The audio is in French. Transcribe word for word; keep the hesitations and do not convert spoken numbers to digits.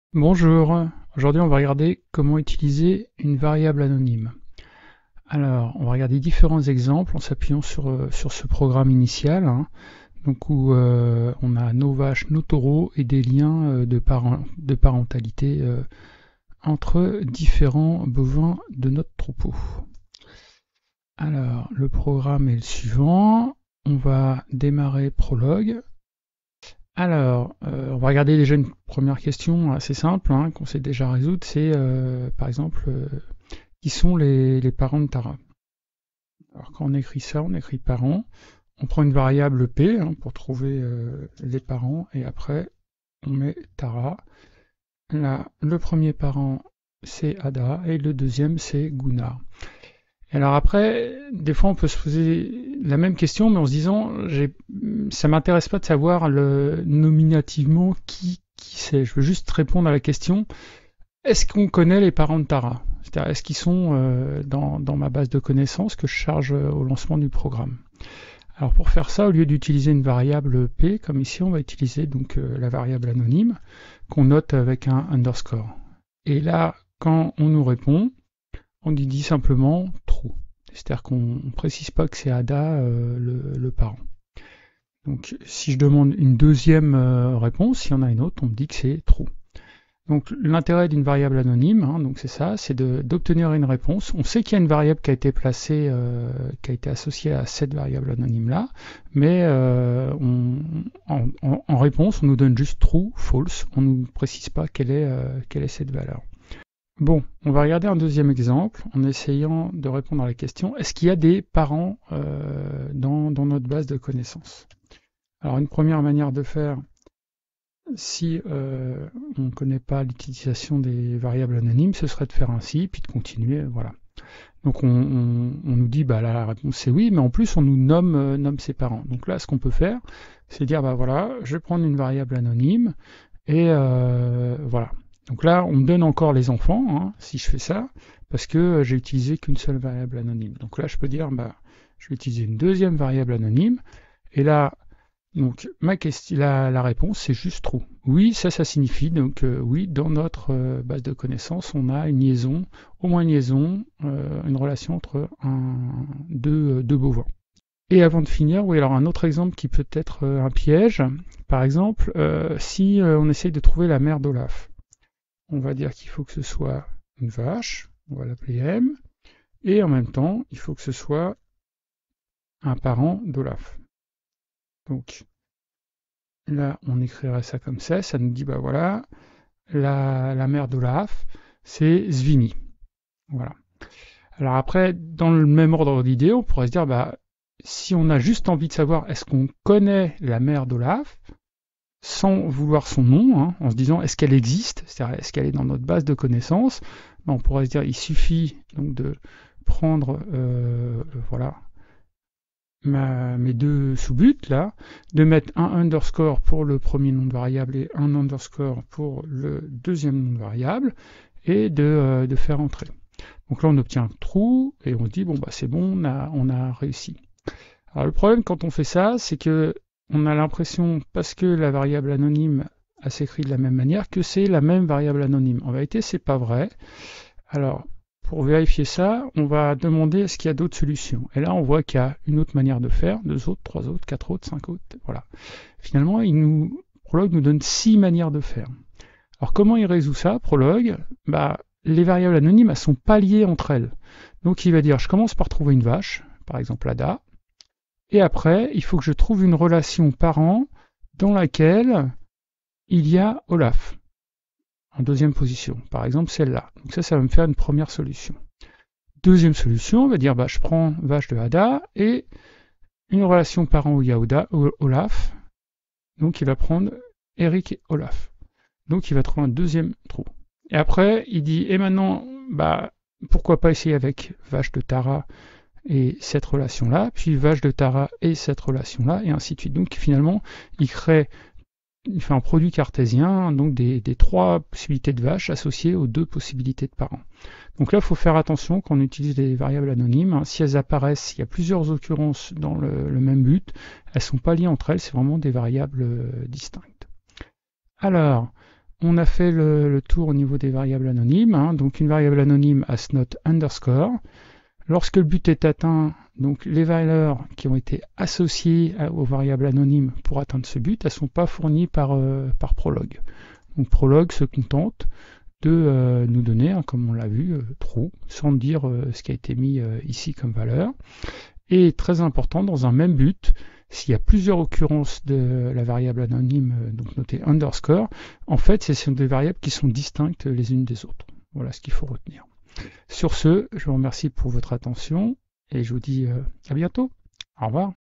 Bonjour, aujourd'hui on va regarder comment utiliser une variable anonyme. Alors, on va regarder différents exemples en s'appuyant sur, euh, sur ce programme initial, hein, donc où euh, on a nos vaches, nos taureaux et des liens euh, de, parent- de parentalité euh, entre différents bovins de notre troupeau. Alors, le programme est le suivant. On va démarrer Prologue. Alors, euh, on va regarder déjà une première question assez simple, hein, qu'on sait déjà résoudre. C'est euh, par exemple, euh, qui sont les, les parents de Tara. Alors quand on écrit ça, on écrit parents. On prend une variable P hein, pour trouver euh, les parents et après on met Tara. Là, le premier parent c'est Ada et le deuxième c'est Gunnar. Et alors après, des fois on peut se poser la même question mais en se disant j'ai, ça m'intéresse pas de savoir le, nominativement qui, qui c'est. Je veux juste répondre à la question est-ce qu'on connaît les parents de Tara? C'est-à-dire, est-ce qu'ils sont euh, dans, dans ma base de connaissances que je charge euh, au lancement du programme? Alors pour faire ça, au lieu d'utiliser une variable P, comme ici, on va utiliser donc euh, la variable anonyme qu'on note avec un underscore. Et là, quand on nous répond, on lui dit simplement true. C'est-à-dire qu'on ne précise pas que c'est Ada euh, le, le parent. Donc si je demande une deuxième euh, réponse, s'il y en a une autre, on me dit que c'est true. Donc l'intérêt d'une variable anonyme, hein, donc c'est ça, c'est d'obtenir une réponse. On sait qu'il y a une variable qui a été placée, euh, qui a été associée à cette variable anonyme-là, mais euh, on, en, en, en, réponse, on nous donne juste true, false, on ne nous précise pas quelle est, euh, quelle est cette valeur. Bon, on va regarder un deuxième exemple en essayant de répondre à la question, est-ce qu'il y a des parents euh, dans, dans notre base de connaissances? Alors une première manière de faire, si euh, on ne connaît pas l'utilisation des variables anonymes, ce serait de faire ainsi, puis de continuer, voilà. Donc on, on, on nous dit, bah là, la réponse c'est oui, mais en plus on nous nomme, euh, nomme ses parents. Donc là, ce qu'on peut faire, c'est dire, bah voilà, je vais prendre une variable anonyme, et euh, voilà. Donc là, on me donne encore les enfants, hein, si je fais ça, parce que j'ai utilisé qu'une seule variable anonyme. Donc là, je peux dire, bah, je vais utiliser une deuxième variable anonyme, et là, donc ma question, la, la réponse c'est juste true. Oui, ça, ça signifie donc euh, oui, dans notre euh, base de connaissances, on a une liaison, au moins une liaison, euh, une relation entre un, deux, euh, deux bovins. Et avant de finir, oui, alors un autre exemple qui peut être euh, un piège, par exemple, euh, si euh, on essaye de trouver la mère d'Olaf, on va dire qu'il faut que ce soit une vache, on va l'appeler M, et en même temps, il faut que ce soit un parent d'Olaf. Donc là, on écrirait ça comme ça, ça nous dit, bah voilà, la, la mère d'Olaf, c'est Svini. Voilà. Alors après, dans le même ordre d'idée, on pourrait se dire, bah, si on a juste envie de savoir est-ce qu'on connaît la mère d'Olaf, sans vouloir son nom, hein, en se disant est-ce qu'elle existe, c'est-à-dire est-ce qu'elle est dans notre base de connaissances, ben, on pourrait se dire il suffit donc de prendre euh, voilà ma, mes deux sous-buts là, de mettre un underscore pour le premier nom de variable et un underscore pour le deuxième nom de variable et de, euh, de faire entrer. Donc là on obtient true et on se dit bon bah c'est bon, on a, on a réussi. Alors le problème quand on fait ça, c'est que on a l'impression, parce que la variable anonyme s'écrit de la même manière, que c'est la même variable anonyme. En vérité, c'est pas vrai. Alors, pour vérifier ça, on va demander est-ce qu'il y a d'autres solutions. Et là, on voit qu'il y a une autre manière de faire, deux autres, trois autres, quatre autres, cinq autres, voilà. Finalement, il nous, Prolog nous donne six manières de faire. Alors, comment il résout ça, Prolog? Bah, les variables anonymes, elles sont pas liées entre elles. Donc, il va dire, je commence par trouver une vache, par exemple Ada, et après, il faut que je trouve une relation parent dans laquelle il y a Olaf en deuxième position. Par exemple, celle-là. Donc ça, ça va me faire une première solution. Deuxième solution, on va dire, bah, je prends vache de Ada et une relation parent où il y a Oda, Olaf. Donc il va prendre Eric et Olaf. Donc il va trouver un deuxième trou. Et après, il dit, et maintenant, bah, pourquoi pas essayer avec vache de Tara et cette relation-là, puis vache de Tara et cette relation-là, et ainsi de suite. Donc finalement, il crée, il fait un produit cartésien, donc des, des trois possibilités de vaches associées aux deux possibilités de parents. Donc là, il faut faire attention quand on utilise les variables anonymes. Hein. Si elles apparaissent, il y a plusieurs occurrences dans le, le même but, elles ne sont pas liées entre elles, c'est vraiment des variables euh, distinctes. Alors, on a fait le, le tour au niveau des variables anonymes. Hein. Donc une variable anonyme has not underscore. Lorsque le but est atteint, donc les valeurs qui ont été associées à, aux variables anonymes pour atteindre ce but, elles ne sont pas fournies par, euh, par Prolog. Donc Prolog se contente de euh, nous donner, hein, comme on l'a vu, euh, true, sans dire euh, ce qui a été mis euh, ici comme valeur. Et très important, dans un même but, s'il y a plusieurs occurrences de la variable anonyme, euh, donc notée underscore, en fait, ce sont des variables qui sont distinctes les unes des autres. Voilà ce qu'il faut retenir. Sur ce, je vous remercie pour votre attention et je vous dis euh, à bientôt. Au revoir.